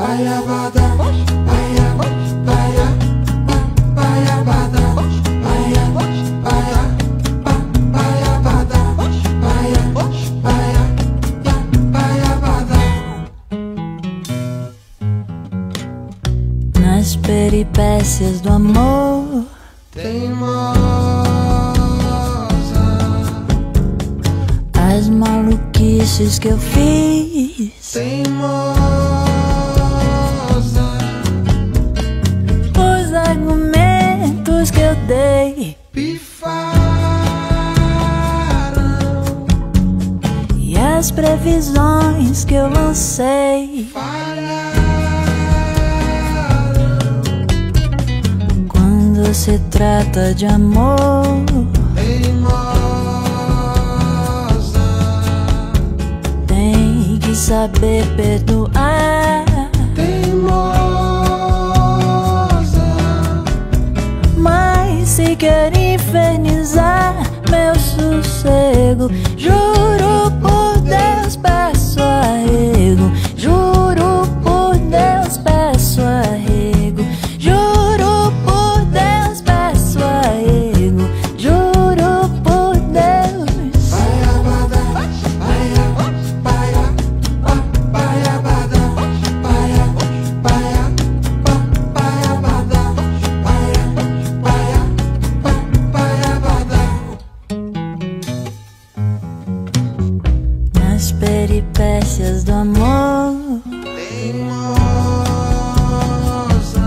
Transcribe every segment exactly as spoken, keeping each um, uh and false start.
Baiabada, baia, baia, baiabada, baia, baia, baiabada, baia, baia, baiabada. Nas peripécias do amor, teimosa, as maluquices que eu fiz, teimosa, os argumentos que eu dei, pifaram, e as previsões que eu lancei falharam. Quando se trata de amor, Teimosa, tem que saber perdoar. teimosa, Mas se quer infernizar meu sossego, juro por Deus peço arrego. Juro por Deus peço arrego. Juro por Deus peço arrego. Juro por Deus. baiabada, baia, baia, baiabada, baia, baia, baiabada, baia, baia, baiabada. Nas peripécias do amor, Teimosa,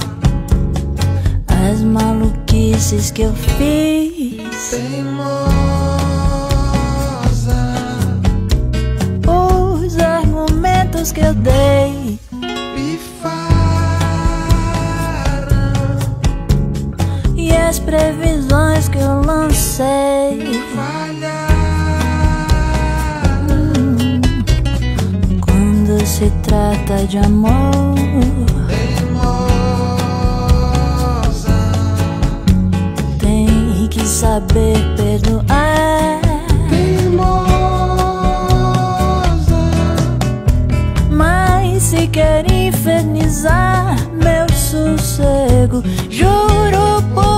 as maluquices que eu fiz, teimosa, os argumentos que eu dei, pifaram, e as previsões que eu lancei. falharam. Quando se trata de amor, Teimosa, tem que saber perdoar. teimosa, Mas se quer infernizar meu sossego, juro por